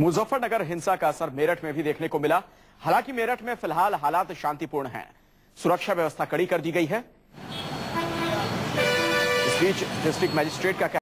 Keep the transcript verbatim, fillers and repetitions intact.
मुजफ्फरनगर हिंसा का असर मेरठ में भी देखने को मिला। हालांकि मेरठ में फिलहाल हालात शांतिपूर्ण हैं। सुरक्षा व्यवस्था कड़ी कर दी गई है। इस बीच डिस्ट्रिक्ट मजिस्ट्रेट का